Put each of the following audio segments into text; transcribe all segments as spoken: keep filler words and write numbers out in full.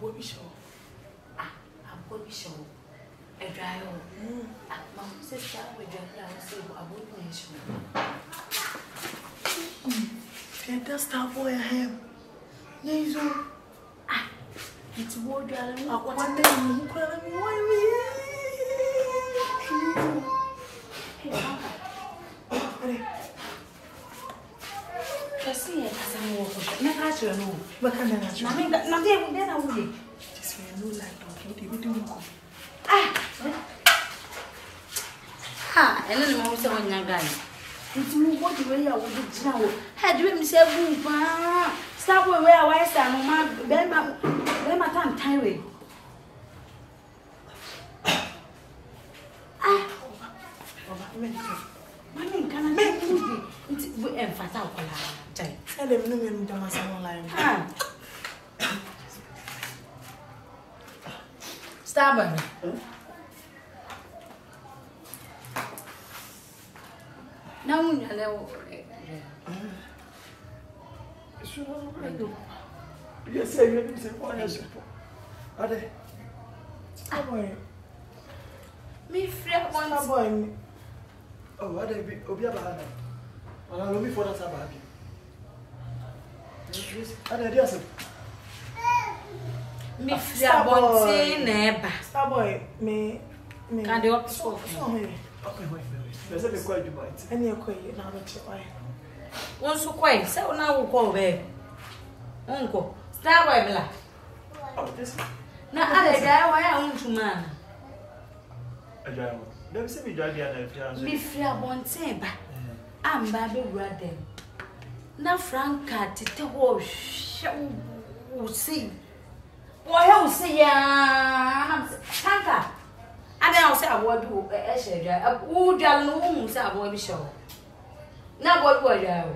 boy show. Ah, a boy show. A dry hole. My sister will drop down and say, I wouldn't show. And that's that boy I have. Yes, ah, it's more than one day. Why me? Just see it as a more for not actually. What can I do? Nothing, nothing, then I will. Just for no light, okay? We do go. Ah, ha, and then I'm so young guy. It's what the way I would do now. Had you him say, stop where I stand, my then my tongue tired. Ah, Mammy, can I make movie? It's fatal. Tell them no one does online. Stubborn. No, no. Yes, I will say, why is it? Are they? Ah, boy. Me friend One boy. Oh, are they? Obia Bahana. And I'll be for that Sababi. Are they? Yes. Me friend one neighbor. Star boy, me. Can they up so? Okay, wait. Let's have a quiet debate. Any okay, now that you are. One so quiet, so now we'll go back. Uncle, Star boy, black. Oh, this. Now, I die, why I want to man. A giant. Let me see me drive the Me friend one neighbor. I'm Baby Brother. Now, Franca, to tell what shall see. Why, I'll see ya. Franca. And then I'll say, I will do a shade. I would know say I will be sure. Now, what were you?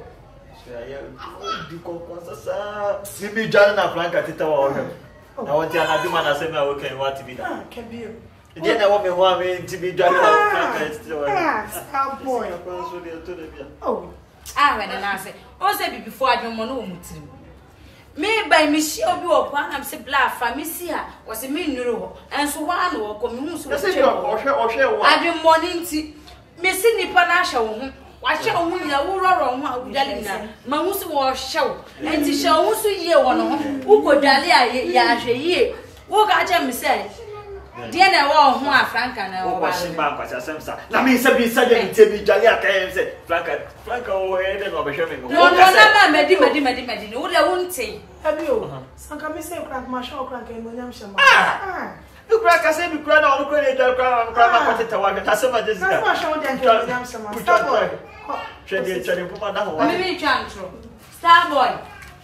See me, John and Franca, to tell him. I want to have you man as I work and what to be done. Can be. Then I want me one way to be John and Franca. Star boy. Oh, I read an answer. Also, before I don't know. Me by Michelle be up one, I'm say black famisia was a mean euro, and so one or come so I do morning tea. Missing the panasha, watch out when you are wrong, Dalina. Mamus was show, and to show also ye one who could Dalia ye. What got him said? Diana won't want Frank and I was back as a semester. Let me say, suddenly tell me Jalia can say, Franca, Franca, or anything of a shaming. No, no, no, Maddy, Maddy, Maddy, Maddy, what I won't say. Have you? Some can say, crack my show, crack and William Sham. Ah, you crack, I say, you cry on the credit, I'll cry, cry, what it was. That's some of this. That's my show, then William Sham. Star boy. Shady, shady, put my down. Maybe Chantro. Star boy.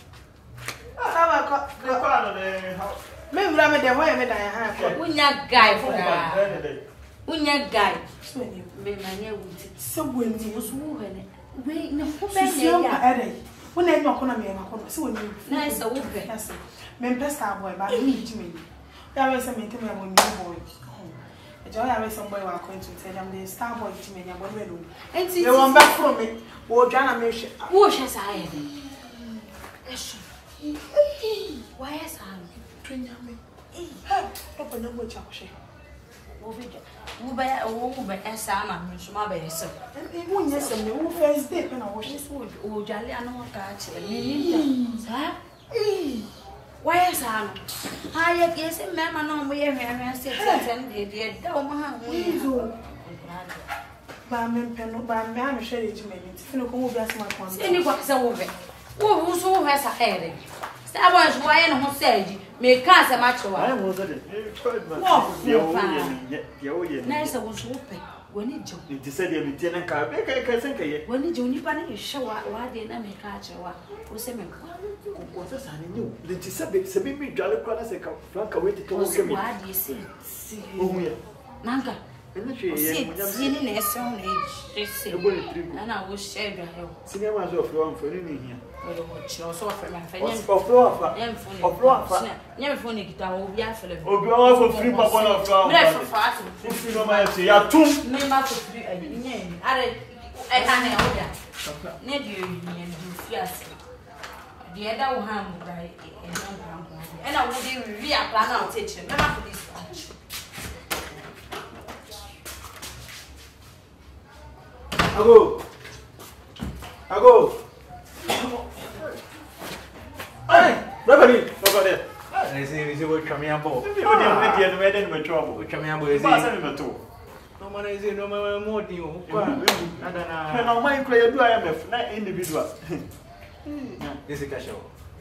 Star boy. Me mra me de ho me dan ha. Unya guy for that. Unya guy. Me manya wuti. So when you was who hene. We na ho be ne ya. When na no kono me ma kono. So when you. Na isa wo be. Me pesta boy ba me ji me. Ya we say me tell me am new boy. E jo ya we some boy wa going to tell them the star boy ji me ya boy me no. Enti. You want back from me. Wo dwa na me hwe. Wo hwe sa aye de. Esho. Why is am? Nyame eh ha papa na mo chakoshe wo be wo be wo be esa ma me so ma be eso e wo nyese me wo first day na wo hwe so wo jale anu ka che me ni sa eh why is am ha ye ke se me ma no mo ye hwe hwe se ten de de da o ma ha mo ni ba me peno ba me ha me hwe ji me ni fino ko wo bi asema kwa se ni kwa se wo be wo wo so wo hwe sa ere Star boys why no say me can say match wa. I was it. You you nice wo so pe. Woni je. It said you be ten ka be ka ka sen ka ye. Woni je onipa na hwe wa wa de na me ka che wa. Wo se me kwa. Ko se sa ni ni. Le ti se be se be mi dwale kwa na se ka Franca wait to wo ke mi. Wa de se. Ohun ye. Nanka. Ene hwe ye mo Si ni na ese on e se. E bo le tribu. Na wo share dwa he. Sini ma so fro am fro ni ni hia. Wele wo chiro so fa me fa nyem. Ofro afa. Ofro afa. Nyem fo ni kita wo bia fele. Obi o go free papa na ofro. Me fa fa aso. Fu free no ma se ya tum. Me ma ko free ayi nyem. Are e ta na o dia. Ne di yi nyem du fi ase. De da wo ha mu dai e na bra mo. E na wo would be a plan out teaching. Remember for this one. I go. I go. Hey, Reverend, over there. I say, we say, what come here, boy? You didn't get the wedding with trouble. What come here, boy? Is it? No man is it, no man more than you. No, my prayer do I am a individual. This is a cash.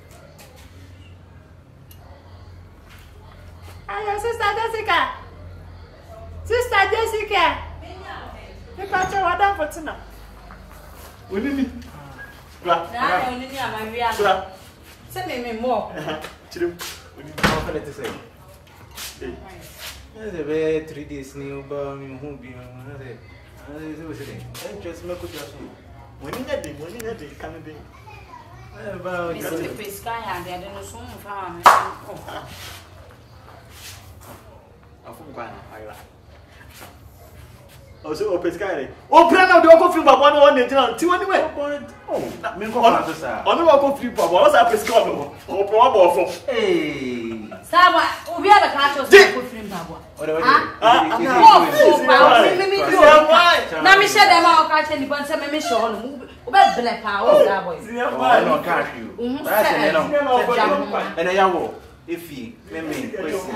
Ayo, Sister Jessica. Sister Jessica. You can't tell what I'm for tonight. We need me. Now, I only need my real. Send me more. Chill. We need more to say. There's a very three days new bomb who be on it. I just make it just when you get the when you get the coming thing. About the sky and I don't know so much. I forgot. Oh, so open sky. Oh, plan out the Oko film, but one one day, two anyway. Oh, that means on the Oko film, but what's up is called? Oh, probably. Hey, Saba, we have a catch of the film. Now, me share them out, catch any bunch of me, show. But black power, that boy. I don't catch you. And I will. If he, let me.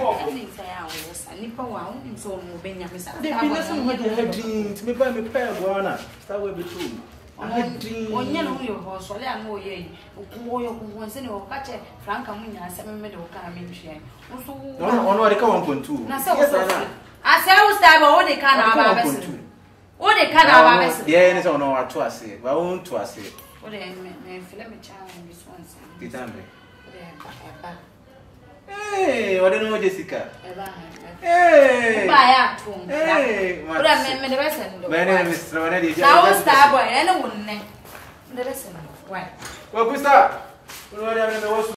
Nipa wa unim so mo benya me sa. They be listen with the heading. Me buy me pair guana. Start with the two. Onye no yo ho so le anu oye. Wo yo ku won se ne o ka che Franka munya asem me de o ka me nhwe. Nso wo. No no, they come one point two. Na se wo so. Ase wo star ba wo de ka na ba besu. Wo de ka na ba besu. Yeah, ni so no ato ase. Ba won to ase. Wo de me me feel me cha this one say. Titambe. Eba. Hey, what do you know, Jessica? Eba. Hey! Buy two. Hey! What I mean, the rest of the my name is Ronnie. Now, star boy, and a woman. The rest of the why? Well, Pusta, what do you know?